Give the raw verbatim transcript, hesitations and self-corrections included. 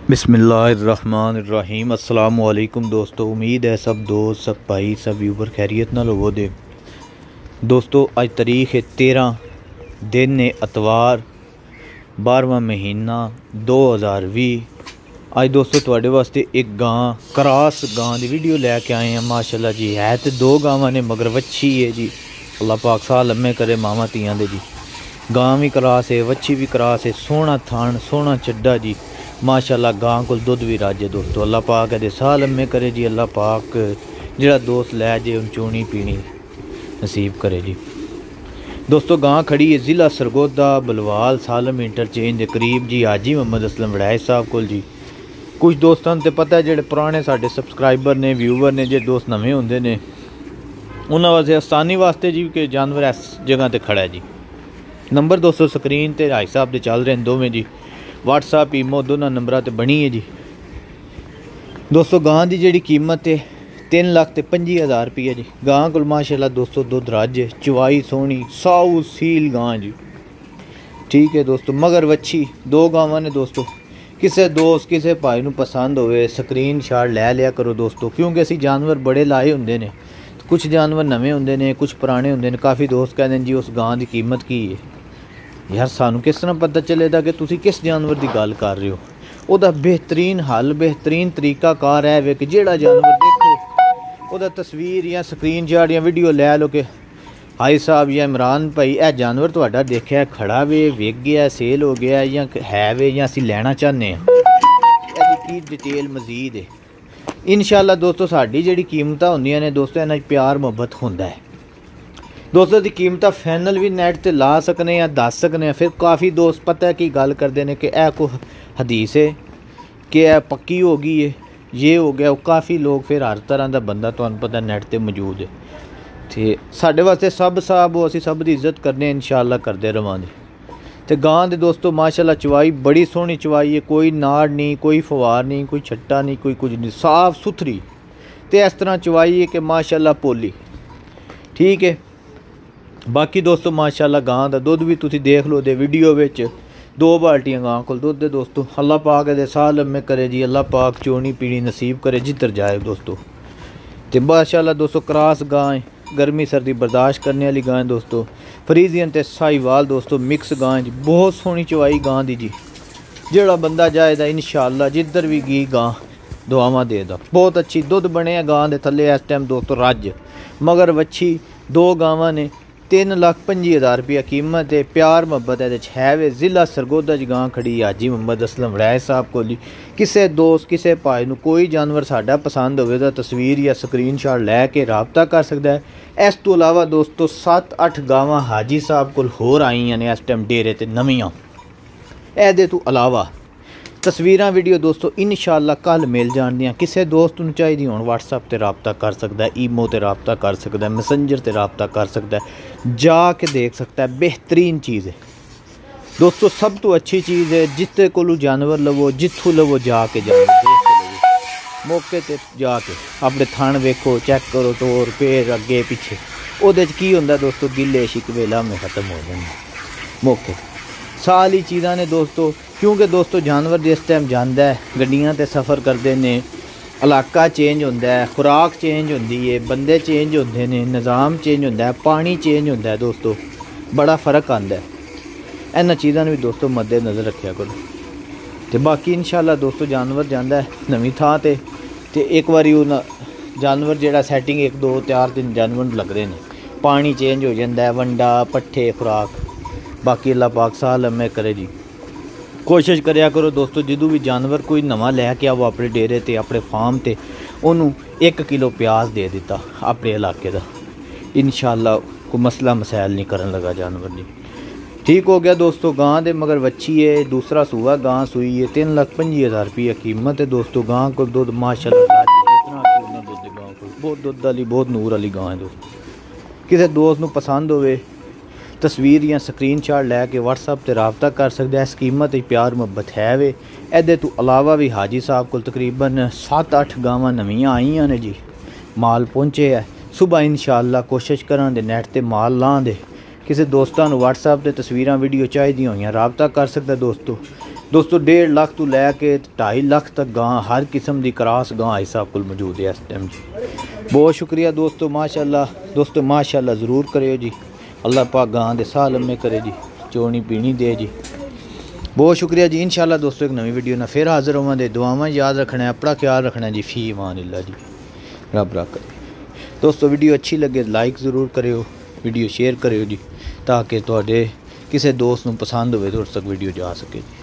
बिस्मिल्लाहिर्रहमानिर्रहीम। अस्सलामु अलैकुम दोस्तों, उम्मीद है सब दोस्त सब भाई सब व्यूवर खैरियत नाल होवो दे। दोस्तों अज तारीख है तेरह दिन ने अतवार बारहवां महीना दो हज़ार भी। अज दोस्तों तुहाडे वास्ते एक गां क्रॉस गां की वीडियो लैके आए हैं। माशाल्लाह जी, है तो दो गावां ने मगर वच्छी है जी। अल्लाह पाक साह लम्मे करे मामा तियां दे जी। गां भी क्रॉस है, वच्छी भी क्रॉस है, सोहना थान सोहना चड्डा जी। माशाल्लाह गां को दुध भी राजे दोस्तों। अल्लाह पाक दे साह लम्मे करे जी। अल्लाह पाक जिहड़ा दोस्त लै जे उन चूनी पीनी नसीब करे जी। दोस्तों गां खड़ी है ज़िला सरगोदा बलवाल सालम इंटरचेंज के करीब जी। हाजी मोहम्मद असलम वड़ैच साहब को जी। कुछ दोस्तों तो पता है जिहड़े पुराने साडे सबसक्राइबर ने व्यूवर ने, जे दोस्त नवे होंदे ने उन्हां वास्ते आसानी वास्ते जी कि जानवर इस जगह ते खड़ा है जी। नंबर दोस्तों स्क्रीन ते हाई साहब दे चल रहे हैं दोवें जी। व्हाट्सएप ईमो दोनों नंबर ते बनी है जी। दोस्तों गां की जी कीमत है तीन लाख ते पंजी हज़ार रुपये जी। गां को माशाल्लाह दोस्तों दुध रज चवाई सोहनी साऊ सील गां जी। ठीक है दोस्तों, मगर वच्छी दो गावां ने दोस्तों। किसी दोस्त किसी भाई नूं पसंद होवे स्क्रीन शॉट लै लिया करो दोस्तों, क्योंकि असी जानवर बड़े लाए होंदे ने। कुछ जानवर नवे होंदे ने, कुछ पुराने होंदे ने। काफ़ी दोस्त कहते हैं जी उस गां की कीमत की है। यार सानू किस तरह पता चलेगा कि तुसी किस जानवर की गल कर रहे हो। उहदा बेहतरीन हल बेहतरीन तरीका कार है वे कि जेड़ा जानवर देखो उहदा तस्वीर या स्क्रीन शॉट या वीडियो लै लो कि हाई साहब या इमरान भाई यह जानवर तुहाडा देखिया खड़ा वे विक गया सेल हो गया या है वे या असीं लैना चाहते हैं, इसकी डिटेल मजीद है। इंशाअल्लाह दोस्तों साडी जिहड़ी कीमतां होंदियां ने दोस्तों इन्हां प्यार मुहब्बत होंदा है दोस्तों। की कीमत फाइनल भी नैट ते ला सकने या दस सकने। फिर काफ़ी दोस्त पता है कि गल करते हैं कि यह को हदीस है कि यह पक्की हो गई है, ये हो गया। काफ़ी लोग फिर हर तरह का बंदा तुहानू पता नैट ते मौजूद है। तो साढ़े वास्ते सब साहब हो, असी सब की इज्जत करने इंशाअल्लाह करते रवांगे। तो गां दे दोस्तों माशाल्लाह चवाई बड़ी सोहनी चवाई है। कोई नाड़ नहीं, कोई फवार नहीं, कोई छट्टा नहीं, कोई कुछ नहीं, साफ सुथरी। तो इस तरह चवाई है कि माशाल्लाह पोली। ठीक है। बाकी दोस्तों माशाल्लाह गां दा दुध भी तुसी देख लो दे वीडियो विच। दो बाल्टियां गां कोल दुध दे दोस्तों। अल्लाह पाक दे साह लम्मे करे जी। अल्लाह पाक चोनी पीनी नसीब करे जिधर जाए दोस्तों। तो माशाल्लाह दोस्तों क्रॉस गां, गर्मी सर्दी बर्दाश्त करने वाली गां दोस्तों। फ्रीजियन ते साहिवाल दोस्तों मिक्स गां जी। बहुत सोहनी चवाई गां दी जी। जेड़ा बंदा जाएगा इंशाअल्लाह जिधर भी गई गां दुआवां देदा। बहुत अच्छी दुध बने गां दे थल्ले इस टाइम दोस्तों रज। मगर वच्छी दो गावां ने तीन लाख पंजी हज़ार रुपया कीमत है। प्यार मुहब्बत है वे ज़िला सरगोदा च गां खड़ी हाजी मोहम्मद असलम वड़ैच साहब को जी। किसी दोस्त किसी भाई नूं कोई जानवर साडा पसंद होवे तां तस्वीर या स्क्रीन शॉट लैके रबता कर सकता है। इस तो अलावा दोस्तों सत्त अठ गावां हाजी साहब कोल होर आईयां ने इस टाइम डेरे ते नवीआं। इहदे तो अलावा तस्वीरां वीडियो दोस्तों इंशाअल्लाह कल मिल जाणदियां। किसी दोस्त नूं चाहिदी होण व्हाट्सएप ते रबता कर सकता है, ईमो ते रबता कर सकता है, मैसेंजर ते रबता कर सकता है, जाके देख सकता है। बेहतरीन चीज़ है दोस्तों, सब तो अच्छी चीज़ है। जिते कोलू जानवर लवो जिथों लवो जाके जानवर देख के लवो, मौके ते जाके अपने थण वेखो चैक करो तोर पेड़ अगे पिछे। उहदे च की हुंदा दोस्तों गिले शिकवे लामे खत्म हो जांदे मौके। सारी चीज़ां ने दोस्तों, क्योंकि दोस्तों जानवर जिस टाइम जाता है गड्डियां ते सफ़र करते हैं, इलाका चेंज होंदा है, खुराक चेंज होंदी है, बंदे चेंज होंदे ने, निज़ाम चेंज होंदा है, पानी चेंज होंदा है दोस्तों, बड़ा फ़र्क आता है। इन्हां चीज़ां भी दोस्तों मद्देनज़र रखा करो। तो बाकी इंशाअल्लाह दोस्तों जानवर जाता है नवीं थां ते ते एक बारी उन जानवर जिहड़ा सैटिंग एक दो चार दिन जानवर लगते हैं, पानी चेंज हो जाता है, वंडा पट्ठे खुराक। बाकी अल्लाह पाक साह लम्मे करे जी। कोशिश करया करो दोस्तों जदों भी जानवर कोई नवा लैके आओ अपने डेरे ते अपने फार्म ते उन्होंने एक किलो प्याज दे दिता अपने इलाके का, इंशाअल्लाह कोई मसला मसैल नहीं करन लगा जानवर जी। ठीक हो गया दोस्तों। गां दे मगर वच्छी है, दूसरा सूआ गां सूई है। तीन लाख पंजी हज़ार रुपया कीमत है दोस्तों। गां को दुध माशाल्लाह इतना दुध गां को बहुत दुध वाली बहुत नूर वाली गां है दोस्तों। किसी दोस्त नूं पसंद होवे तस्वीर या स्क्रीन शॉट लैके व्हाट्सएप ते रबता कर सकते हैं। इस कीमत प्यार मुहब्बत है वे। इहदे तो अलावा भी हाजी साहब को तकरीबन सत्त अठ गावां नवीआं आईयां ने जी। माल पहुँचे है सुबह इंशाअल्लाह कोशिश करां दे नैट ते माल लां दे। किसी दोस्तां नूं व्हाट्सएप ते तस्वीरां वीडियो चाहिए होईयां रबता कर सकता दोस्तों। दोस्तों डेढ़ लाख तो लैके ढाई लाख तक गां हर किस्म की क्रॉस गां है साहब को मौजूद है इस टाइम जी। बहुत शुक्रिया दोस्तों, माशाल्लाह दोस्तों माशाल्लाह ज़रूर करियो जी। अल्लाह पाक गां दे साल लम्मे करे जी, चोनी पीनी दे जी। बहुत शुक्रिया जी। इंशाल्लाह दोस्तों एक नवी वीडियो ना फिर हाजिर होवांगे। दुआवां याद रखना है, अपना ख्याल रखना है जी। फी अमानिल्लाह जी, रब रख दोस्तों। वीडियो अच्छी लगे लाइक ज़रूर करियो, वीडियो शेयर करियो जी, ताकि तुहाडे किसी दोस्त नूं पसंद होवे तो उस तक वीडियो जा सके जी।